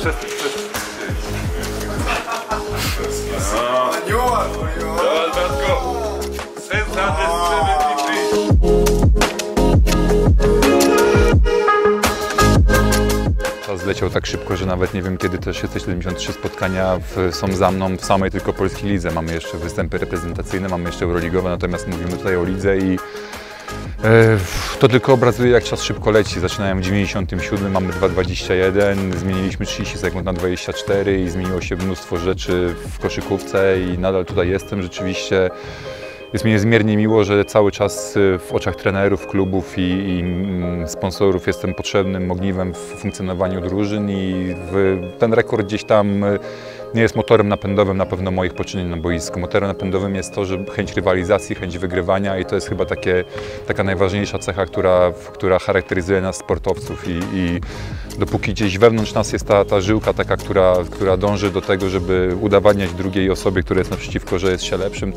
Czas zleciał tak szybko, że nawet nie wiem kiedy te 673 spotkania są za mną w samej tylko polskiej lidze. Mamy jeszcze występy reprezentacyjne, mamy jeszcze euroligowe, natomiast mówimy tutaj o lidze i to tylko obrazuje, jak czas szybko leci. Zaczynałem w 97, mamy 2,21, zmieniliśmy 30 sekund na 24 i zmieniło się mnóstwo rzeczy w koszykówce i nadal tutaj jestem. Rzeczywiście jest mi niezmiernie miło, że cały czas w oczach trenerów, klubów i sponsorów jestem potrzebnym ogniwem w funkcjonowaniu drużyn i ten rekord gdzieś tam nie jest motorem napędowym na pewno moich poczynień na boisku. Motorem napędowym jest to, że chęć rywalizacji, chęć wygrywania i to jest chyba taka najważniejsza cecha, która charakteryzuje nas sportowców i dopóki gdzieś wewnątrz nas jest ta żyłka taka, która dąży do tego, żeby udowadniać drugiej osobie, która jest naprzeciwko, że jest się lepszym,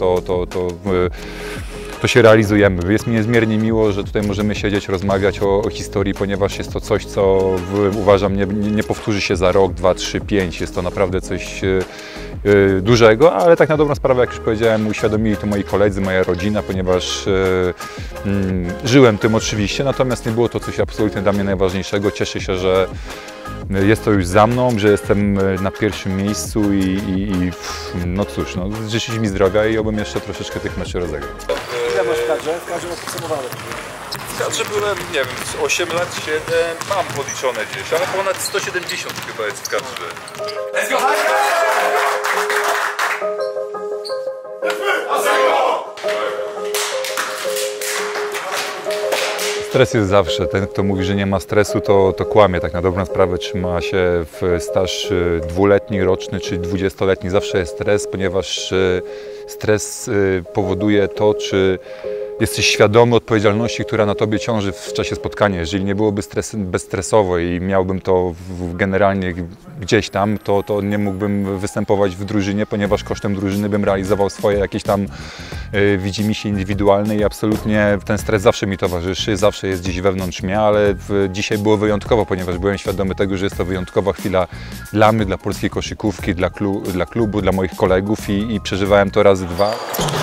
to się realizujemy. Jest mi niezmiernie miło, że tutaj możemy siedzieć, rozmawiać o historii, ponieważ jest to coś, co uważam nie powtórzy się za rok, 2, 3, 5. Jest to naprawdę coś dużego, ale tak na dobrą sprawę, jak już powiedziałem, uświadomili to moi koledzy, moja rodzina, ponieważ żyłem tym oczywiście, natomiast nie było to coś absolutnie dla mnie najważniejszego. Cieszę się, że jest to już za mną, że jestem na pierwszym miejscu i no cóż, no, życzyć mi zdrowia i obym jeszcze troszeczkę tych meczów rozegrał. Ile masz w kadrze? W kadrze masz podsumowane. W kadrze byłem, nie wiem, 8 lat, 7, mam podliczone gdzieś, ale ponad 170 chyba jest w kadrze. Let's go! Stres jest zawsze. Ten, kto mówi, że nie ma stresu, to kłamie. Tak na dobrą sprawę trzyma się w staż dwuletni, roczny czy 20-letni. Zawsze jest stres, ponieważ stres powoduje to, czy jesteś świadomy odpowiedzialności, która na tobie ciąży w czasie spotkania. Jeżeli nie byłoby bezstresowo i miałbym to generalnie gdzieś tam, to nie mógłbym występować w drużynie, ponieważ kosztem drużyny bym realizował swoje jakieś tam widzimisię indywidualne i absolutnie ten stres zawsze mi towarzyszy, zawsze jest gdzieś wewnątrz mnie, ale dzisiaj było wyjątkowo, ponieważ byłem świadomy tego, że jest to wyjątkowa chwila dla mnie, dla polskiej koszykówki, dla klubu, dla moich kolegów i przeżywałem to razy dwa.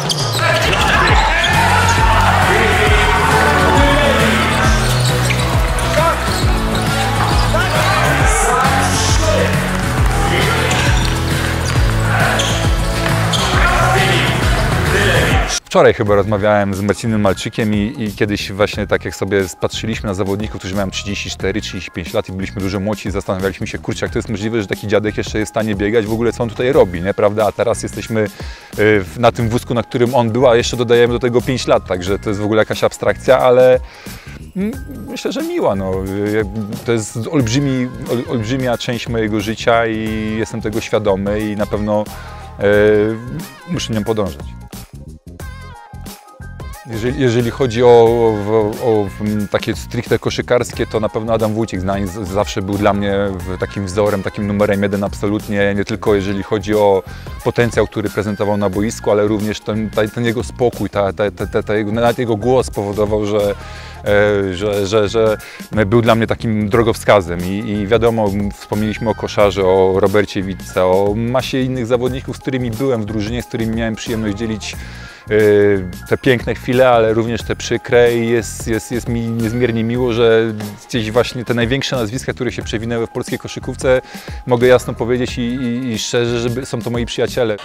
Wczoraj chyba rozmawiałem z Marcinem Malczykiem i kiedyś właśnie tak jak sobie patrzyliśmy na zawodników, którzy mają 34-35 lat i byliśmy dużo młodsi, zastanawialiśmy się, kurczę, jak to jest możliwe, że taki dziadek jeszcze jest w stanie biegać, w ogóle co on tutaj robi, nie? Prawda? A teraz jesteśmy na tym wózku, na którym on był, a jeszcze dodajemy do tego 5 lat, także to jest w ogóle jakaś abstrakcja, ale myślę, że miła. No. To jest olbrzymia część mojego życia i jestem tego świadomy i na pewno muszę nią podążać. Jeżeli chodzi o takie stricte koszykarskie, to na pewno Adam Wójcik zawsze był dla mnie takim wzorem, takim numerem 1 absolutnie, nie tylko jeżeli chodzi o potencjał, który prezentował na boisku, ale również ten jego spokój, nawet jego głos powodował, że był dla mnie takim drogowskazem i wiadomo, wspomnieliśmy o koszarze, o Robercie Witce, o masie innych zawodników, z którymi byłem w drużynie, z którymi miałem przyjemność dzielić te piękne chwile, ale również te przykre i jest mi niezmiernie miło, że gdzieś właśnie te największe nazwiska, które się przewinęły w polskiej koszykówce, mogę jasno powiedzieć i szczerze, że są to moi przyjaciele.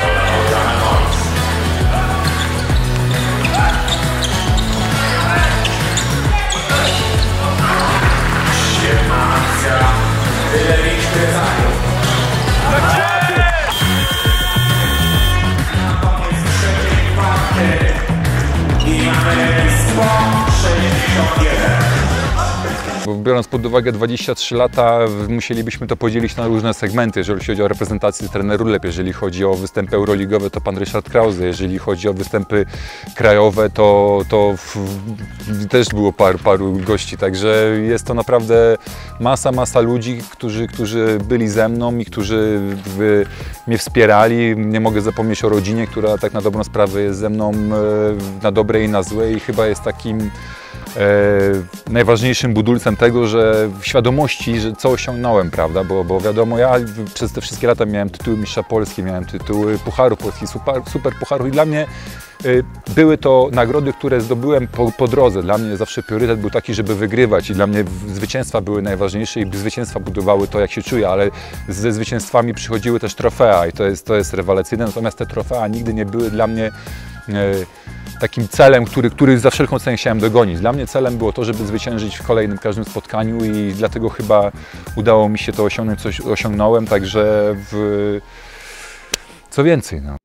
Biorąc pod uwagę 23 lata, musielibyśmy to podzielić na różne segmenty. Jeżeli chodzi o reprezentację, trener Rulep, jeżeli chodzi o występy euroligowe, to pan Ryszard Krause, jeżeli chodzi o występy krajowe, to też było paru gości, także jest to naprawdę masa ludzi, którzy byli ze mną i którzy mnie wspierali. Nie mogę zapomnieć o rodzinie, która tak na dobrą sprawę jest ze mną na dobre i na złe i chyba jest takim najważniejszym budulcem tego, że w świadomości, że co osiągnąłem, prawda, bo wiadomo, ja przez te wszystkie lata miałem tytuły mistrza Polski, miałem tytuły Pucharu Polski, super Pucharu i dla mnie były to nagrody, które zdobyłem po drodze. Dla mnie zawsze priorytet był taki, żeby wygrywać i dla mnie zwycięstwa były najważniejsze i zwycięstwa budowały to, jak się czuję, ale ze zwycięstwami przychodziły też trofea i to jest rewelacyjne, natomiast te trofea nigdy nie były dla mnie takim celem, który za wszelką cenę chciałem dogonić. Dla mnie celem było to, żeby zwyciężyć w kolejnym każdym spotkaniu i dlatego chyba udało mi się to osiągnąć, coś osiągnąłem, także co więcej, no.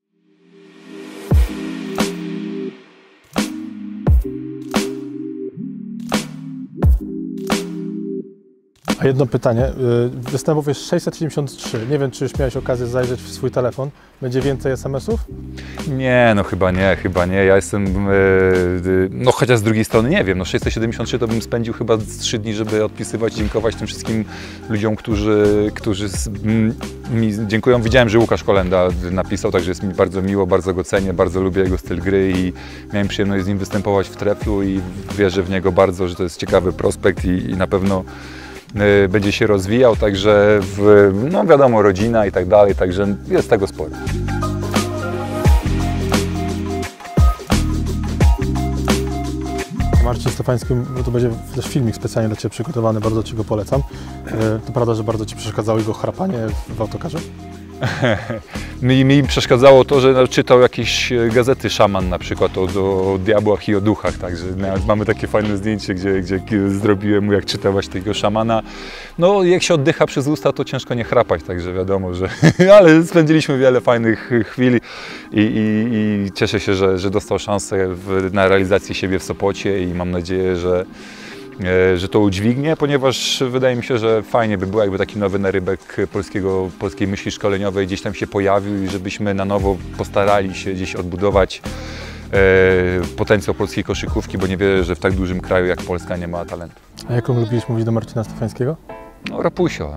A jedno pytanie. Występów jest 673. Nie wiem, czy już miałeś okazję zajrzeć w swój telefon. Będzie więcej SMS-ów? Nie, no chyba nie. Ja jestem, no chociaż z drugiej strony nie wiem, no 673 to bym spędził chyba 3 dni, żeby odpisywać, dziękować tym wszystkim ludziom, którzy mi dziękują. Widziałem, że Łukasz Kolenda napisał, także jest mi bardzo miło, bardzo go cenię, bardzo lubię jego styl gry i miałem przyjemność z nim występować w Treflu i wierzę w niego bardzo, że to jest ciekawy prospekt i na pewno będzie się rozwijał, także no wiadomo, rodzina i tak dalej, także jest tego sporo. Marcin Stefański, to będzie też filmik specjalnie dla Ciebie przygotowany, bardzo Ci go polecam. To prawda, że bardzo Ci przeszkadzało jego chrapanie w autokarze? Mi przeszkadzało to, że czytał jakieś gazety Szaman na przykład o diabłach i o duchach, także mamy takie fajne zdjęcie, gdzie zrobiłem mu, jak czytał właśnie tego szamana. No jak się oddycha przez usta, to ciężko nie chrapać, także wiadomo, że ale spędziliśmy wiele fajnych chwil i cieszę się, że dostał szansę na realizację siebie w Sopocie i mam nadzieję, że to udźwignie, ponieważ wydaje mi się, że fajnie by było, jakby taki nowy narybek polskiej myśli szkoleniowej gdzieś tam się pojawił i żebyśmy na nowo postarali się gdzieś odbudować potencjał polskiej koszykówki, bo nie wierzę, że w tak dużym kraju jak Polska nie ma talentu. A jaką lubiłeś mówić do Marcina Stefańskiego? No, Rapusio.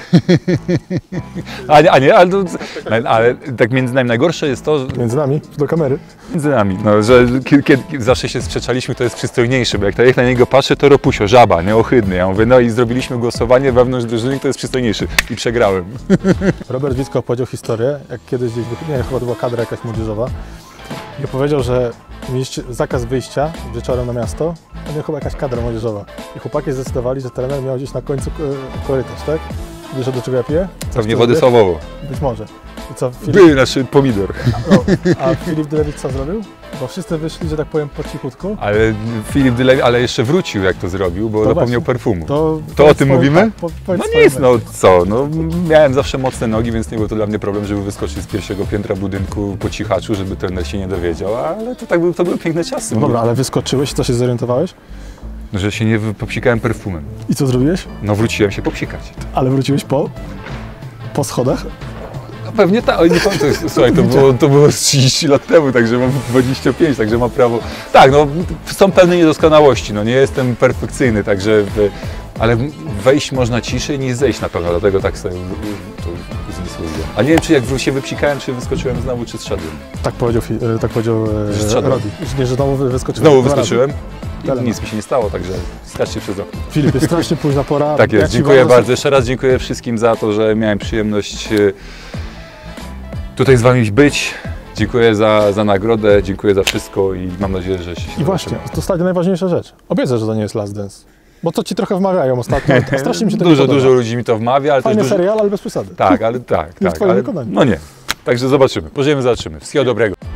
Ale tak między nami najgorsze jest to, że... Między nami? Do kamery? Między nami, no, że kiedy zawsze się sprzeczaliśmy, to jest przystojniejszy, bo jak na niego patrzę, to Rapusio, żaba, nieohydny. Ja mówię, no i zrobiliśmy głosowanie wewnątrz drużyny, kto jest przystojniejszy. I przegrałem. Robert Wicko opowiedział historię, jak kiedyś gdzieś, nie, chyba to była kadra jakaś młodzieżowa, i opowiedział, że mieliście zakaz wyjścia wieczorem na miasto, a nie chyba jakaś kadra młodzieżowa. I chłopaki zdecydowali, że trener miał gdzieś na końcu korytarz, tak? Wiesz, do czego ja piję? Pewnie wody sławową. Być może. I co, Nasz pomidor. A Filip Dylewicz co zrobił? Bo wszyscy wyszli, że tak powiem, po cichutku. Ale Filip Dylewicz, ale jeszcze wrócił, jak to zrobił, bo zapomniał perfumu. To o tym mówimy? No nic, no co, no miałem zawsze mocne nogi, więc nie był to dla mnie problem, żeby wyskoczyć z pierwszego piętra budynku po cichaczu, żeby trener się nie dowiedział, ale to były piękne czasy. No dobra, ale wyskoczyłeś, co się zorientowałeś? Że się nie popsikałem perfumem. I co zrobiłeś? No wróciłem się popsikać. Ale wróciłeś po schodach? No pewnie tak, ale nie pamiętam, słuchaj, to było 30 lat temu, także mam 25, także mam prawo. Tak, no są pewne niedoskonałości, no nie jestem perfekcyjny, także ale wejść można ciszej niż zejść na pewno, dlatego tak sobie to zmysłowiłem. A nie wiem, czy jak się wypsikałem, czy wyskoczyłem znowu, czy zszedłem. Tak powiedział Rodi, że znowu wyskoczyłem. Znowu wyskoczyłem? Nic mi się nie stało, także skaczcie przez okno. Filip, jest strasznie późna pora. Tak jest, dziękuję bardzo. Jeszcze raz dziękuję wszystkim za to, że miałem przyjemność tutaj z Wami być. Dziękuję za nagrodę, dziękuję za wszystko i mam nadzieję, że się... I właśnie, to stanie najważniejsza rzecz. Obiecuję, że to nie jest Last Dance. Bo to Ci trochę wmawiają ostatnio. Strasznie mi się to podoba. Dużo ludzi mi to wmawia, ale fajny serial, ale bez przesady. Tak, ale tak. Nie w Twoim wykonaniu. No nie. Także zobaczymy, pożyjemy, zobaczymy. Wszystkiego dobrego.